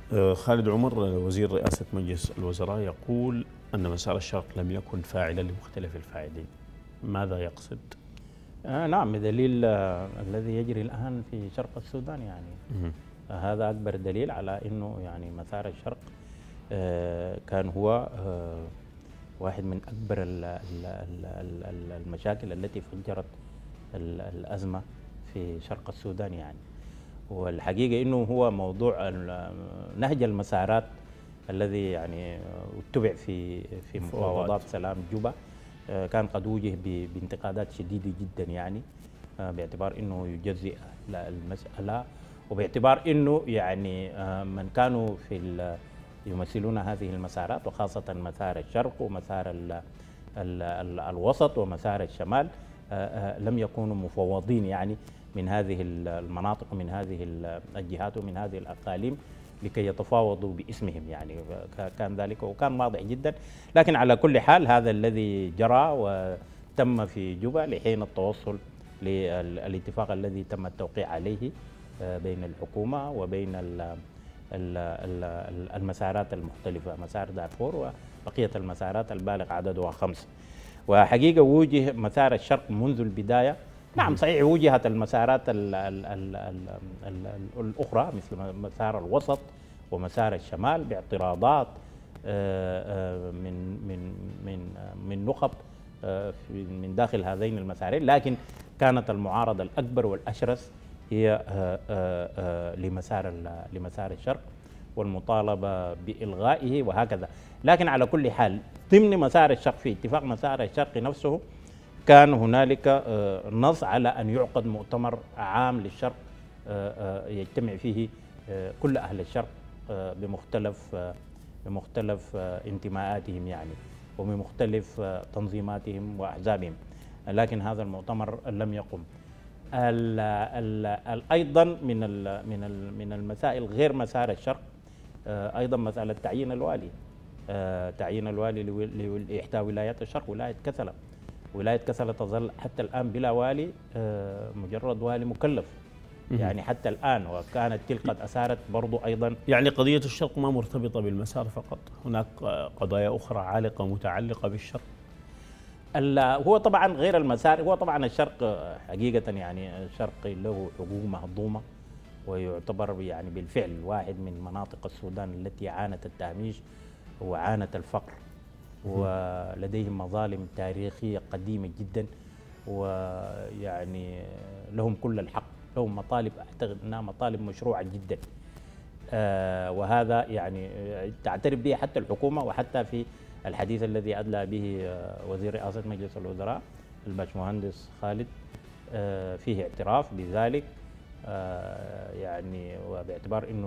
خالد عمر وزير رئاسة مجلس الوزراء يقول أن مسار الشرق لم يكن فاعلا لمختلف الفاعلين. ماذا يقصد؟ نعم، بدليل الذي يجري الآن في شرق السودان يعني. هذا أكبر دليل على أنه يعني مسار الشرق كان هو واحد من أكبر المشاكل التي فجرت الأزمة في شرق السودان يعني. والحقيقة أنه هو موضوع نهج المسارات الذي يعني اتبع في مفاوضات سلام جوبا كان قد وجه بانتقادات شديدة جدا يعني، باعتبار أنه يجزئ المسألة، وباعتبار أنه يعني من كانوا يمثلون هذه المسارات، وخاصة مسار الشرق ومسار الوسط ومسار الشمال، لم يكونوا مفوضين يعني من هذه المناطق ومن هذه الجهات ومن هذه الأقاليم لكي يتفاوضوا باسمهم يعني. كان ذلك وكان واضح جدا. لكن على كل حال هذا الذي جرى وتم في جوبا لحين التوصل للاتفاق الذي تم التوقيع عليه بين الحكومة وبين المسارات المختلفة، مسار دارفور وبقية المسارات البالغ عددها 5. وحقيقة وجه مسار الشرق منذ البداية. نعم صحيح وجهت المسارات الأخرى مثل مسار الوسط ومسار الشمال باعتراضات من من من من نخب من داخل هذين المسارين، لكن كانت المعارضة الأكبر والأشرس هي لمسار الشرق والمطالبة بإلغائه وهكذا. لكن على كل حال ضمن مسار الشرق، في اتفاق مسار الشرق نفسه، كان هنالك نص على أن يعقد مؤتمر عام للشرق يجتمع فيه كل أهل الشرق بمختلف انتماءاتهم يعني وبمختلف تنظيماتهم وأحزابهم. لكن هذا المؤتمر لم يقم. أيضا من المسائل غير مسار الشرق أيضا مسألة تعيين الوالي. تعيين الوالي لإحدى ولايات الشرق، ولاية كسلة. ولاية كسلة تظل حتى الآن بلا والي، مجرد والي مكلف يعني حتى الآن، وكانت تلك قد أثارت برضو أيضا. يعني قضية الشرق ما مرتبطة بالمسار فقط، هناك قضايا أخرى عالقة متعلقة بالشرق. هو طبعا غير المسار، هو طبعا الشرق حقيقة يعني الشرق له حقوق مهضومة، ويعتبر يعني بالفعل واحد من مناطق السودان التي عانت التهميش وعانت الفقر، ولديهم مظالم تاريخية قديمة جدا، ويعني لهم كل الحق، لهم مطالب أعتقد أنها مطالب مشروعة جدا، وهذا يعني تعترف به حتى الحكومة. وحتى في الحديث الذي أدلى به وزير رئاسة مجلس الوزراء الباشمهندس خالد فيه اعتراف بذلك يعني، وباعتبار أنه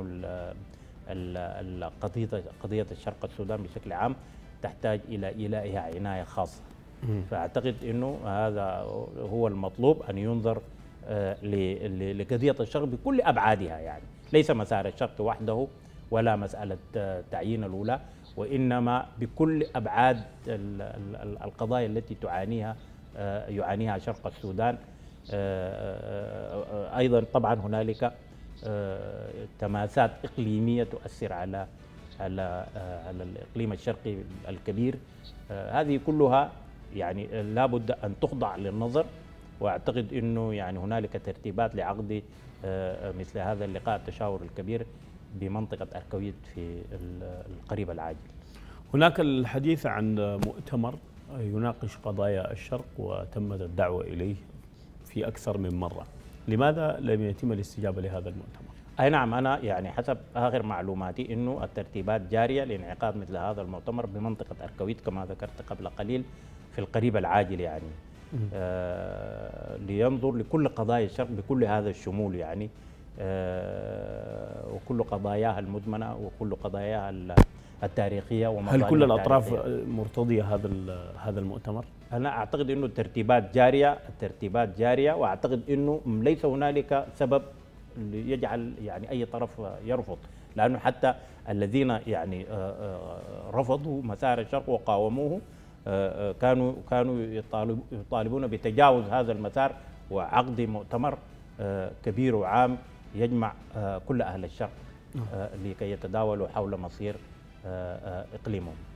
قضية الشرق السودان بشكل عام تحتاج إلى إيلائها عناية خاصة. فأعتقد أنه هذا هو المطلوب، أن ينظر لقضية الشرق بكل أبعادها يعني، ليس مسار الشرق وحده ولا مسألة تعيين الولاة، وإنما بكل أبعاد القضايا التي يعانيها شرق السودان. أيضا طبعا هنالك تماسات إقليمية تؤثر على الإقليم الشرقي الكبير. هذه كلها يعني لا بد أن تخضع للنظر، وأعتقد أنه يعني هنالك ترتيبات لعقد مثل هذا اللقاء التشاور الكبير بمنطقة أركويت في القريب العاجل. هناك الحديث عن مؤتمر يناقش قضايا الشرق وتمت الدعوة إليه في أكثر من مرة، لماذا لم يتم الاستجابة لهذا المؤتمر؟ أي نعم، أنا يعني حسب آخر معلوماتي أنه الترتيبات جارية لانعقاد مثل هذا المؤتمر بمنطقة أركويت كما ذكرت قبل قليل في القريب العاجل يعني، لينظر لكل قضايا الشرق بكل هذا الشمول يعني، وكل قضاياها المدمنة وكل قضاياها التاريخية. هل كل الأطراف مرتضية هذا المؤتمر؟ أنا أعتقد أنه الترتيبات جارية، وأعتقد أنه ليس هنالك سبب يجعل يعني أي طرف يرفض، لأنه حتى الذين يعني رفضوا مسار الشرق وقاوموه كانوا يطالبون بتجاوز هذا المسار وعقد مؤتمر كبير وعام يجمع كل أهل الشرق لكي يتداولوا حول مصير إقليمهم.